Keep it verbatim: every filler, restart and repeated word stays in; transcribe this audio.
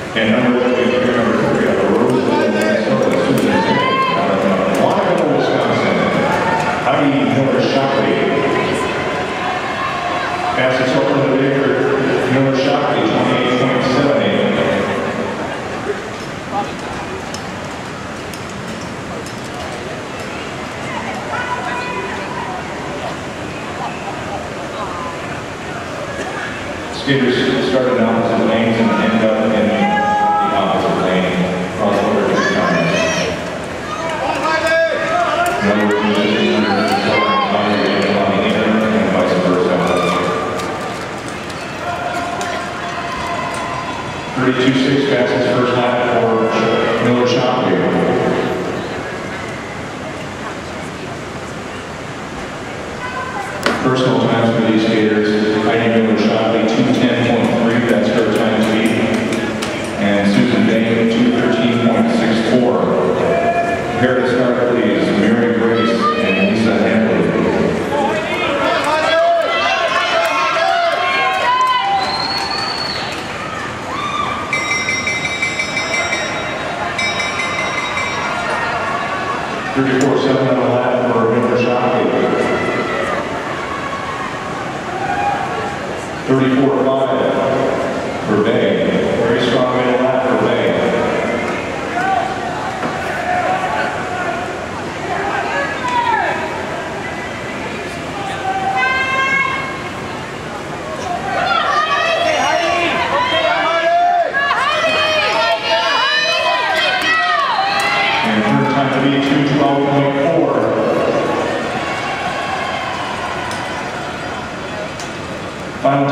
And underway, year number three, out of Roseville, Minnesota, Susan Day. Out of Waterville, Wisconsin, Heidi Miller-Shockley. Passes over to Victor Miller-Shockley, twenty-eight point seven eight. Skaters started in opposite lanes and end up in the opposite lane. Crossover three times. In other words, musicians under the southern boundary on the inner and vice versa. thirty-two six passes first lap for Miller-Shockley. Personal times for these skaters, Heidi Miller-Shockley, two ten point three, that's her time to beat. And Susan Day, two thirteen point six four. Prepare to start, please, Mary Grace and Lisa Handley. thirty-four seven on the lap for Miller-Shockley. thirty-four five for Bay. Very strong middle lap for Bay. And her time to be two twelve point four. Final